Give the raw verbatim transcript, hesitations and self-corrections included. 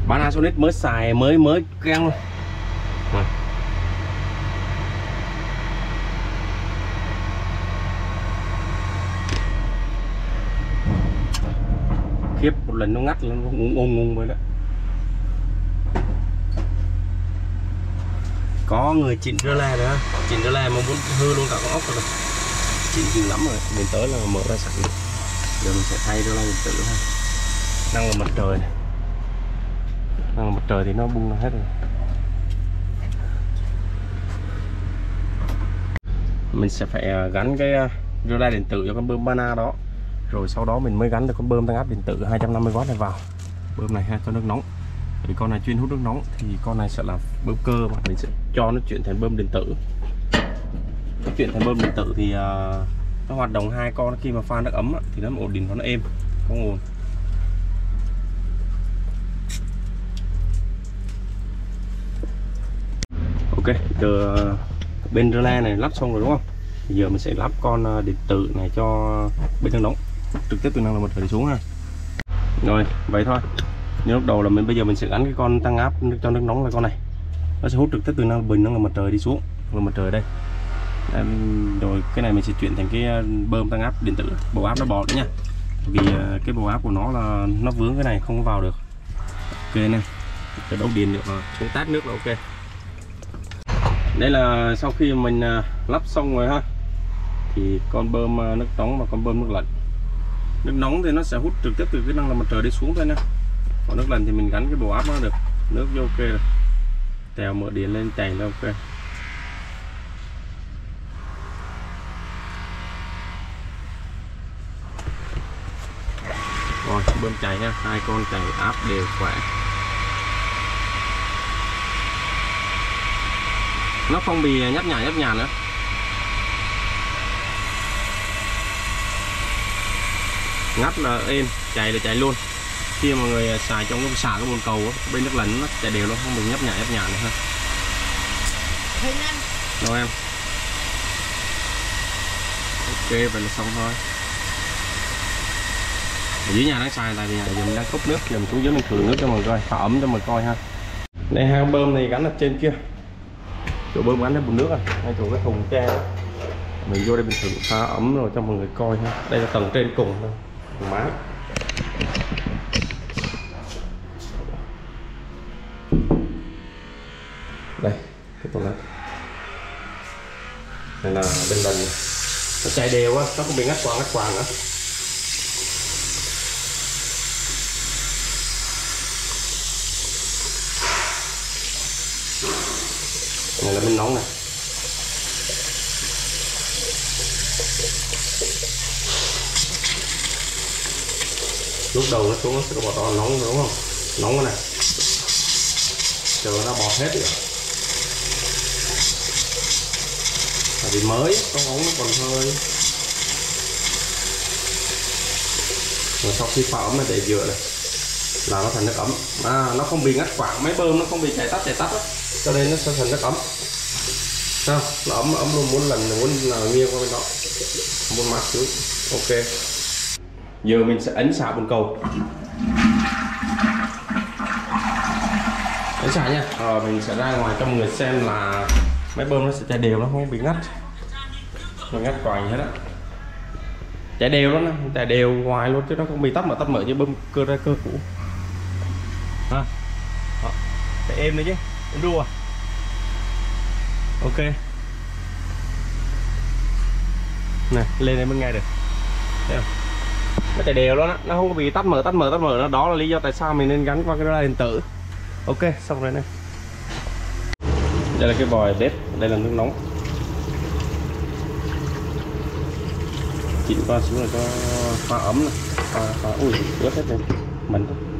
Panasonic mới xài mới mới keng luôn. Rồi. Khiếp, một lần nó ngắt nó ngung ngung ngung với đó. Có người chỉnh rơ la nữa, chỉnh rơ la mà muốn hư luôn cả con ốc rồi. Chỉnh dữ lắm rồi, đến tới là mở ra sẵn. Giờ mình sẽ thay rơ la điện tử ha. Năng là mặt trời này. Năng là mặt trời thì nó bung ra hết rồi. Mình sẽ phải gắn cái rơ la điện tử cho con bơm Pana đó. Rồi sau đó mình mới gắn được con bơm tăng áp điện tử hai trăm năm mươi oát này vào. Bơm này ha, cho nước nóng. Vì con này chuyên hút nước nóng thì con này sẽ là bơm cơ mà mình sẽ cho nó chuyển thành bơm điện tử. Nó chuyển thành bơm điện tử thì uh, nó hoạt động hai con khi mà pha nước ấm thì nó ổn định và nó êm, không ồn. Ok, giờ bên rơ la này lắp xong rồi đúng không? Bây giờ mình sẽ lắp con điện tử này cho bên nước nóng, trực tiếp từ năng lượng mặt trời xuống ha. Rồi vậy thôi. Nhưng lúc đầu là mình bây giờ mình sẽ gắn cái con tăng áp cho nước nóng là con này, nó sẽ hút trực tiếp từ năng bình năng lượng mặt trời đi xuống, năng mặt trời đây. Em, rồi cái này mình sẽ chuyển thành cái bơm tăng áp điện tử, bầu áp nó bỏ nữa nha, vì cái bầu áp của nó là nó vướng cái này không vào được. Ok nè, cái đấu điện được rồi, xuống tát nước là ok. Đây là sau khi mình lắp xong rồi ha, thì con bơm nước nóng và con bơm nước lạnh. Nước nóng thì nó sẽ hút trực tiếp từ cái năng lượng mặt trời đi xuống thôi nha. Còn nước lạnh thì mình gắn cái bầu áp nó được, nước vô ok rồi, tèo mở điện lên chảy là ok. Rồi bơm chảy nha, hai con chảy áp đều khỏe. Nó không bị nhấp nhả nhấp nhả nữa. Ngắt là êm, chạy là chạy luôn. Khi mà người xài trong cái xả cái bồn cầu đó, bên nước lạnh nó chạy đều, nó không bị nhấp nhả nhấp nhả nữa ha. Rồi em. Ok, vậy là xong thôi. Ở dưới nhà đang xài tại vì giờ mình đang cốc nước, giờ mình xuống dưới mình thử nước cho mọi người coi, pha ấm cho mọi người coi ha. Đây hai con bơm này gắn ở trên kia. Chỗ bơm gắn lên bồn nước à, ngay chỗ cái thùng tre đó. Mình vô đây mình thử pha ấm rồi cho mọi người coi ha. Đây là tầng trên cùng thôi, mái. Đây, cái tầng này. Đây là bên lần này. Nó chạy đều á, nó không bị ngắt quãng ngắt quãng nữa. Này là bên nóng này. Lúc đầu nó xuống nó sẽ có bọt nóng đúng không? Nóng cái này. Chờ nó bọt hết rồi. Tại vì mới, con ống nó còn hơi. Rồi sau khi pha ấm nó để dựa này là nó thành nước ấm. À, nó không bị ngắt quãng, máy bơm nó không bị chạy tắt chạy tắt đó. Cho nên nó sẽ thành nước ấm. Sao? Nó ấm ấm luôn, muốn lần muốn là nghiêng qua bên đó. Muốn mát chút. Ok. Giờ mình sẽ ấn xả bồn cầu. Ấn xả nha. Rồi mình sẽ ra ngoài cho mọi người xem là máy bơm nó sẽ chạy đều, nó không bị ngắt. Nó ngắt quài hết á. Chạy đều đó, chạy đều ngoài luôn chứ nó không bị tắt mở tắt mở như bơm cơ ra cơ cũ. Ha. Đó. Chạy êm đấy chứ. Êm đua. Ok. Này, lên đây mới nghe được. Thấy không? Nó chạy đều đó, nó không có bị tắt mở tắt mở tắt mở nó. Đó là lý do tại sao mình nên gắn qua cái rơ la điện tử. Ok, xong rồi này. Đây là cái vòi bếp, đây là nước nóng. Chỉnh qua xuống là cho pha ấm này. Pha, pha, ui, ướt hết này. Mình thôi.